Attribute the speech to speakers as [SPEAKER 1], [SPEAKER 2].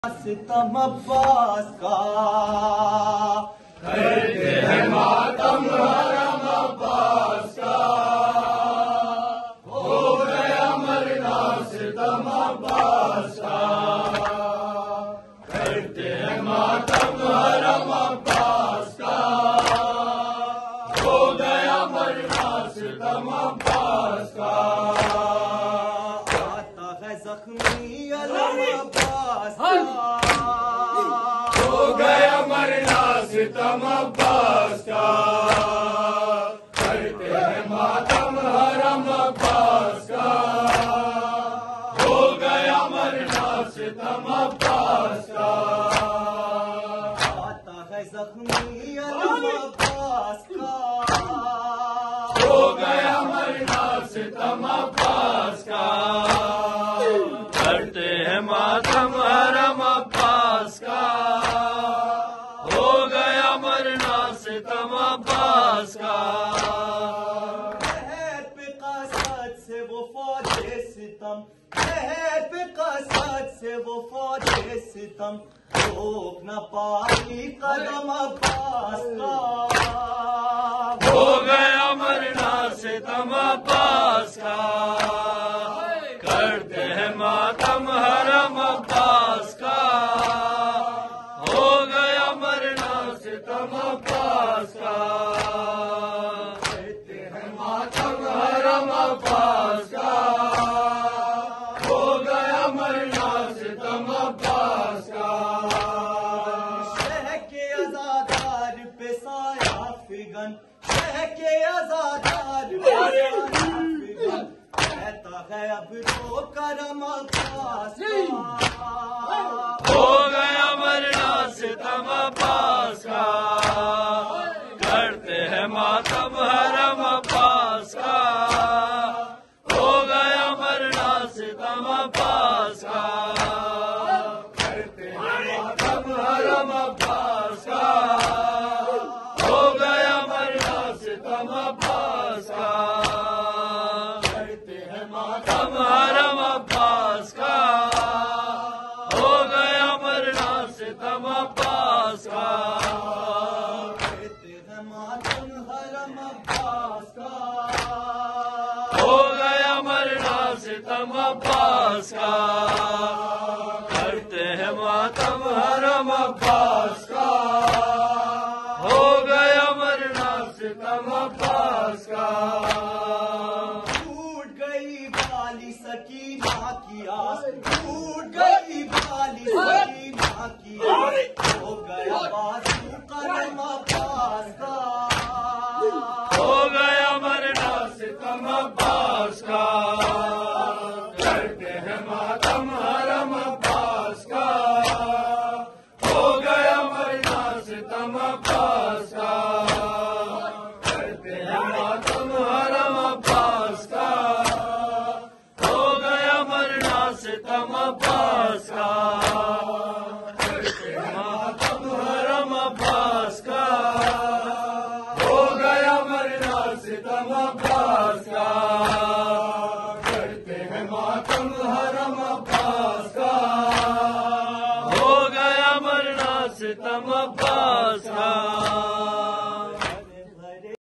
[SPEAKER 1] ستم عباس کا کرتے ہیں ماتم حرم عباس کا ہو گیا مرنا ستم عباس کا کرتے ہیں ماتم حرم عباس کا ہو گیا مرنا ستم عباس کا آتا ہے زخمی علم عباس کا ہو گیا مرنا ستم عباس کا کرتے ہیں ماتم حرم عباس کا ہو گیا مرنا ستم عباس کا آتا ہے زخمی علم عباس کا ہو گیا مرنا ستم عباس کا کرتے ہیں ماتم حرم عباس کا ہو گیا مرنا ستم عباس کا شہر پہ قصد سے وہ فوج ستم شہر پہ قصد سے وہ فوج ستم روک نہ پائی قدم عباس کا ہو گیا مرنا ستم عباس کا کرتے ہیں ماتم حرم عباس کا ہو گیا مرنا ستم عباس کا کرتے ہیں ماتم حرم عباس کا ہو گیا مرنا ستم عباس کا شہ کے ازادار پہ سایہ فگن شہ کے ازادار پہ سایہ فگن کہتا ہے اب تو کرم عباس کا ہو گیا مرنا ستم عباس کا کرتے ہیں ماتم حرم عباس کا ہو گیا مرنا ستم عباس کا کرتے ہیں ماتم حرم عباس کا ہو گیا مرنا ستم عباس کا ماتم حرم عباس کا ہو گیا مرنا ستم عباس کا کرتے ہیں ماتم حرم عباس کا ہو گیا مرنا ستم عباس کا کرتے ہیں ماتم حرم عباس کا ہو گیا مرنا ستم عباس کا سکینہ کی آس ٹوٹ گئی بالی سکینہ کی آس ہو گیا بازو کرم عباس کا ہو گیا مرنا ستم عباس کا کرتے ہیں ماتم حرم عباس کا ہو گیا مرنا ستم عباس کا کرتے ہیں ماتم حرم عباس کا ستم عباس کا کرتے ہیں ماتم حرم عباس کا ہو گیا مرنا ستم عباس کا